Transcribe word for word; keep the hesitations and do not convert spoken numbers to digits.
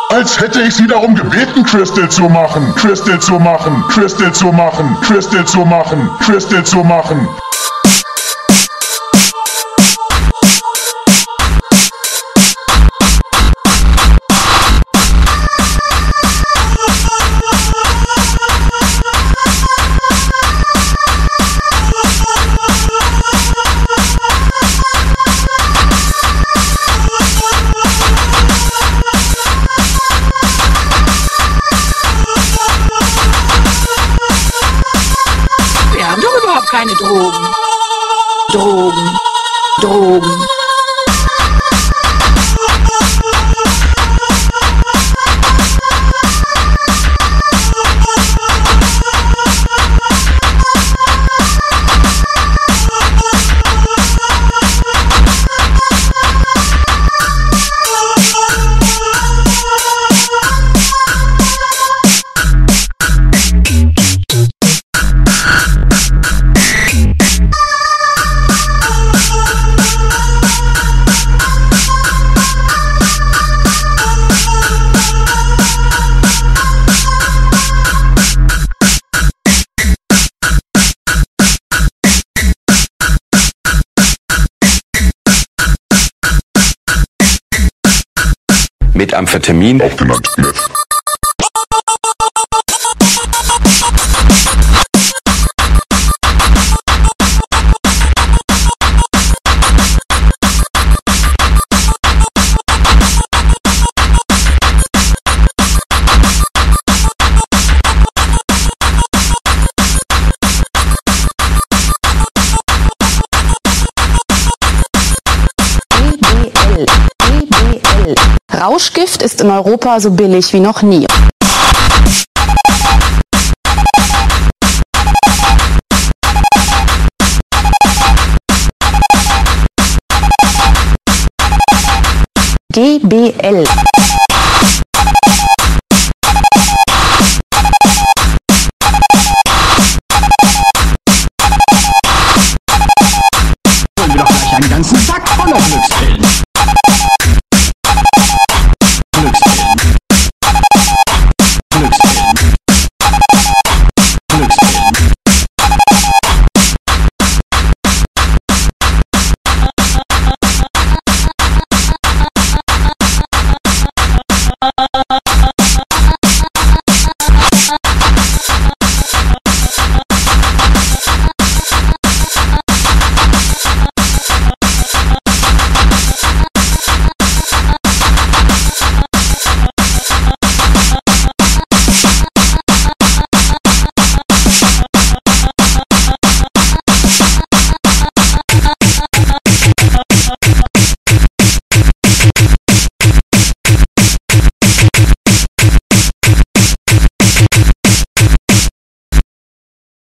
Als hätte ich sie darum gebeten, Crystal zu machen, Crystal zu machen, Crystal zu machen, Crystal zu machen, Crystal zu machen. Keine Drogen. Drogen. Drogen. Methamphetamin, auch genannt Meth. Rauschgift ist in Europa so billig wie noch nie. D B L